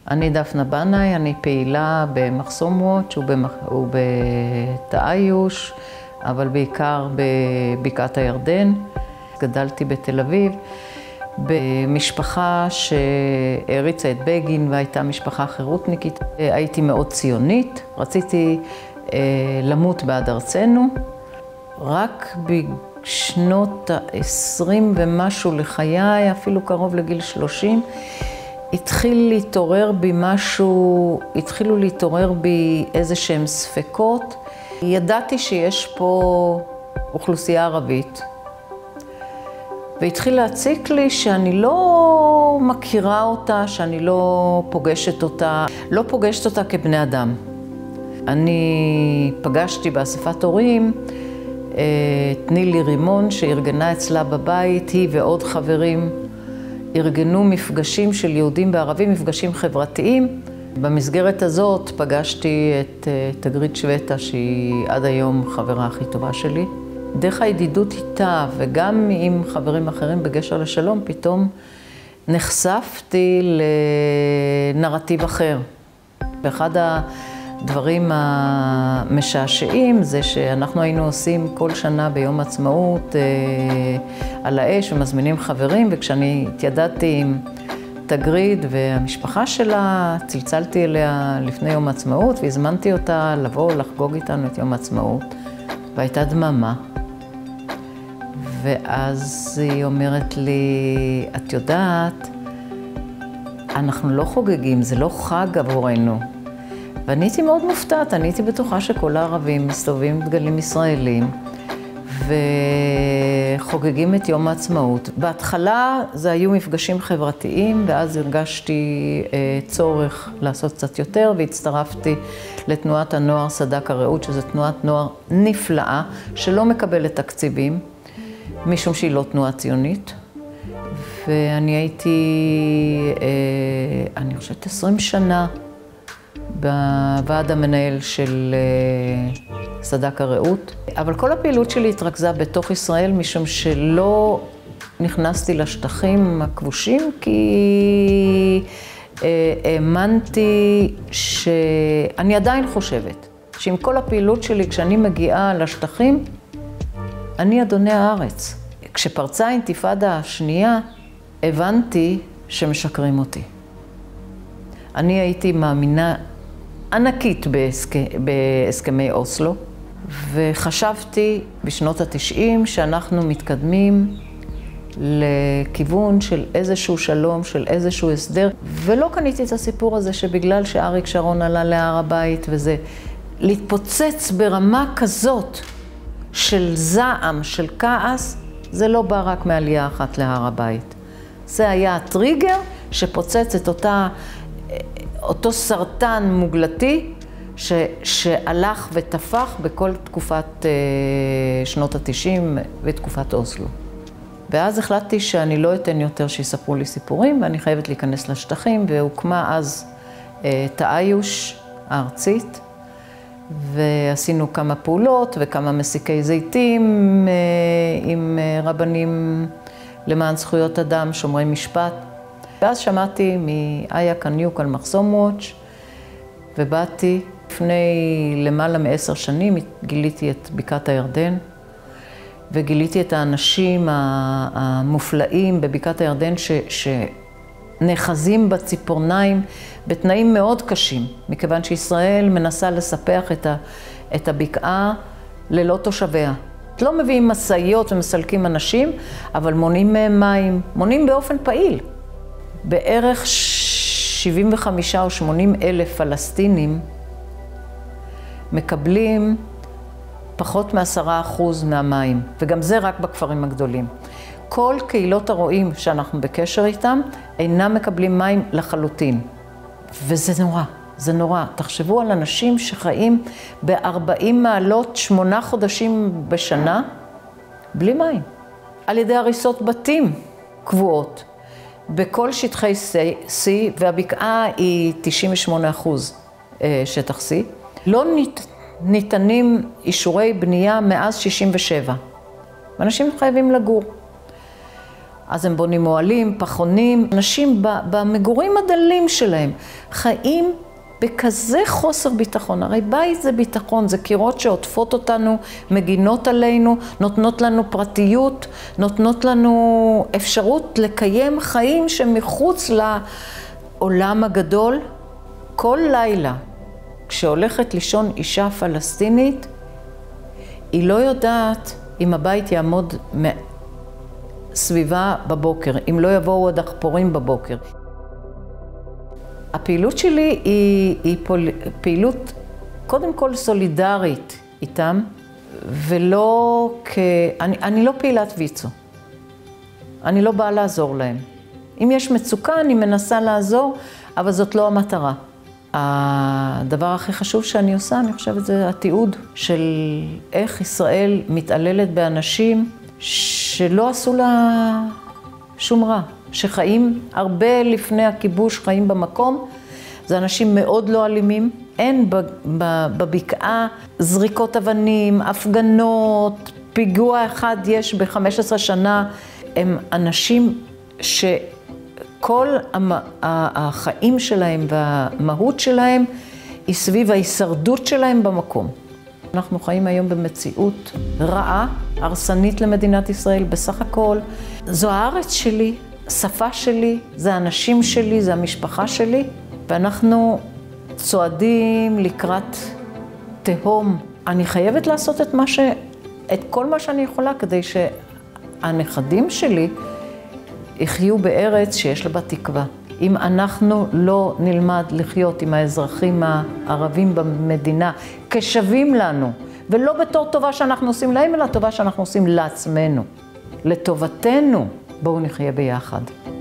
אני דפנה בנאי, אני פעילה במחסום וואץ' ובתאיוש, אבל בעיקר בבקעת הירדן. גדלתי בתל אביב, במשפחה שהריצה את בגין והייתה משפחה חירותניקית. הייתי מאוד ציונית, רציתי למות בעד ארצנו. רק בשנות ה-20 ומשהו לחיי, אפילו קרוב לגיל 30, התחילו להתעורר בי איזה שהם ספקות. ידעתי שיש פה אוכלוסייה ערבית, והתחיל להציק לי שאני לא מכירה אותה, שאני לא פוגשת אותה כבני אדם. אני פגשתי באספת הורים את נילי רימון, שארגנה אצלה בבית, היא ועוד חברים ארגנו מפגשים של יהודים וערבים, מפגשים חברתיים. במסגרת הזאת פגשתי את תגרית שויטה, שהיא עד היום חברה הכי טובה שלי. דרך הידידות איתה וגם עם חברים אחרים בגשר לשלום, פתאום נחשפתי לנרטיב אחר. ואחד הדברים המשעשעים זה שאנחנו היינו עושים כל שנה ביום עצמאות על האש ומזמינים חברים, וכשאני התיידדתי עם תגרית והמשפחה שלה, צלצלתי אליה לפני יום עצמאות והזמנתי אותה לבוא לחגוג איתנו את יום עצמאות, והייתה דממה. ואז היא אומרת לי, את יודעת, אנחנו לא חוגגים, זה לא חג עבורנו. ואני הייתי מאוד מופתעת, אני הייתי בטוחה שכל הערבים מסתובבים עם דגלים ישראלים וחוגגים את יום העצמאות. בהתחלה זה היו מפגשים חברתיים, ואז הרגשתי צורך לעשות קצת יותר, והצטרפתי לתנועת הנוער סדק הרעות, שזו תנועת נוער נפלאה, שלא מקבלת תקציבים, משום שהיא לא תנועה ציונית. ואני הייתי, אני חושבת 20 שנה, בוועד המנהל של סדק הרעות. אבל כל הפעילות שלי התרכזה בתוך ישראל, משום שלא נכנסתי לשטחים הכבושים, כי האמנתי שאני עדיין חושבת שעם כל הפעילות שלי, כשאני מגיעה לשטחים, אני אדוני הארץ. כשפרצה האינתיפאדה השנייה, הבנתי שמשקרים אותי. אני הייתי מאמינה ענקית בהסכמי אוסלו, וחשבתי בשנות ה-90 שאנחנו מתקדמים לכיוון של איזשהו שלום, של איזשהו הסדר, ולא קניתי את הסיפור הזה שבגלל שאריק שרון עלה להר הבית וזה, להתפוצץ ברמה כזאת של זעם, של כעס, זה לא בא רק מעלייה אחת להר הבית. זה היה הטריגר שפוצץ את אותו סרטן מוגלתי שהלך ותפח בכל תקופת שנות ה-90 ותקופת אוסלו. ואז החלטתי שאני לא אתן יותר שיספרו לי סיפורים, ואני חייבת להיכנס לשטחים, והוקמה אז תאיוש הארצית, ועשינו כמה פעולות וכמה מסיקי זיתים עם רבנים למען זכויות אדם, שומרי משפט. ואז שמעתי מאיה קניוק על מחסום וואץ', ובאתי לפני למעלה מ10 שנים, גיליתי את בקעת הירדן, וגיליתי את האנשים המופלאים בבקעת הירדן שנאחזים בציפורניים בתנאים מאוד קשים, מכיוון שישראל מנסה לספח את הבקעה ללא תושביה. לא מביאים מסעיות ומסלקים אנשים, אבל מונעים מהם מים, מונעים באופן פעיל. בערך 75 או 80 אלף פלסטינים מקבלים פחות מ10% מהמים, וגם זה רק בכפרים הגדולים. כל קהילות הרועים שאנחנו בקשר איתם אינם מקבלים מים לחלוטין. וזה נורא, זה נורא. תחשבו על אנשים שחיים ב40 מעלות 8 חודשים בשנה בלי מים. על ידי הריסות בתים קבועות. בכל שטחי C, והבקעה היא 98% שטח C, לא ניתנים אישורי בנייה מאז 67. ואנשים חייבים לגור. אז הם בונים אוהלים, פחונים. אנשים במגורים הדלים שלהם חיים בכזה חוסר ביטחון. הרי בית זה ביטחון, זה קירות שעוטפות אותנו, מגינות עלינו, נותנות לנו פרטיות, נותנות לנו אפשרות לקיים חיים שמחוץ לעולם הגדול. כל לילה, כשהולכת לישון אישה פלסטינית, היא לא יודעת אם הבית יעמוד סביבה בבוקר, אם לא יבואו הדחפורים בבוקר. הפעילות שלי היא פעילות קודם כל סולידרית איתם, ולא אני לא פעילת ויצו. אני לא באה לעזור להם. אם יש מצוקה, אני מנסה לעזור, אבל זאת לא המטרה. הדבר הכי חשוב שאני עושה, אני חושבת, זה התיעוד של איך ישראל מתעללת באנשים שלא עשו לה שום רע, שחיים הרבה לפני הכיבוש, חיים במקום. זה אנשים מאוד לא אלימים. אין בבקעה זריקות אבנים, הפגנות, פיגוע אחד יש ב-15 שנה. הם אנשים שכל החיים שלהם והמהות שלהם היא סביב ההישרדות שלהם במקום. אנחנו חיים היום במציאות רעה, הרסנית למדינת ישראל בסך הכל. זו הארץ שלי, שפה שלי, זה האנשים שלי, זה המשפחה שלי, ואנחנו צועדים לקראת תהום. אני חייבת לעשות את כל מה שאני יכולה כדי שהנכדים שלי יחיו בארץ שיש לה בה תקווה. אם אנחנו לא נלמד לחיות עם האזרחים הערבים במדינה כשווים לנו, ולא בתור טובה שאנחנו עושים להם, אלא טובה שאנחנו עושים לעצמנו, לטובתנו, בואו נחיה ביחד.